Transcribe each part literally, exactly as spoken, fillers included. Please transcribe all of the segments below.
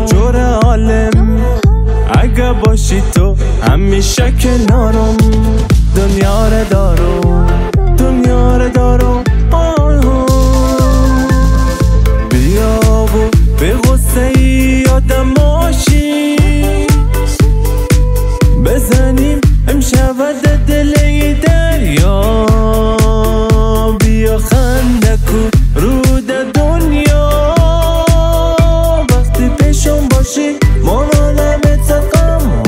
جور عالم اگه باشی تو همیشه کنارم دنیا رو دارم دنیا رو دارم بیا و به غصه یادم باشی بزنیم امشب دل دریا بیا خنده کو رود دنیا وقتی پیشم باشی مامانم تقام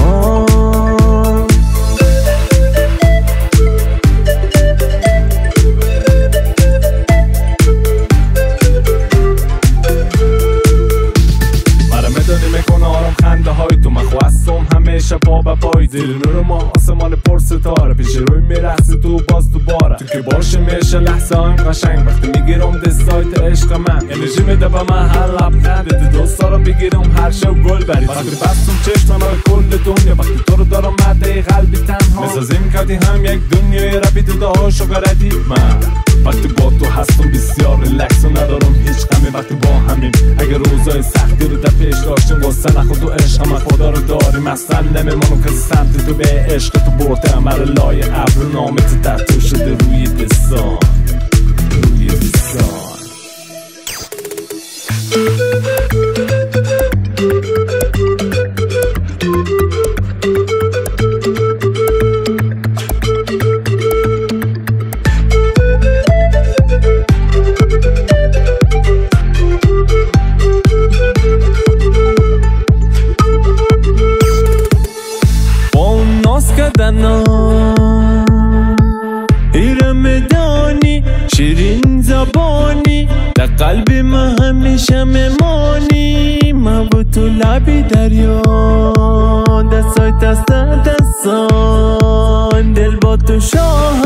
مرا میدانی میکنه آرام خنده های تو من خواستم همیشه پا به پای زیر نور ما آسمان پر ستاره پیش روی میرخصی تو باز تو باره تو که باشه میشه لحظه های قشنگ وقتی میگیرم دستایت عشق من انرژی میده به من هر لبخند ده دوستا رو بگیرم هر شب گل برید وقتی بستم چشمانای کل دنیا وقتی تو رو دارم مده قلبی تنها میسازیم کردی هم یک دنیای ربی تو ده عاشق ردی من وقتی با تو هستم بسیار ریلکس و ندارم هیچ غمی وقتی با همیم اگر روزای سختی رو در پیش داشتیم واسه نخود و عشق من خدا رو داریم اصلا نمیمونم که سمت تو به عشق تو برده عمر لای ابر نامت تحت شده روی دستان روی دستان شیرین زبانی در قلب من همیشه میمانی من با تو لبی دریا دستای دست دستان دل با تو شاه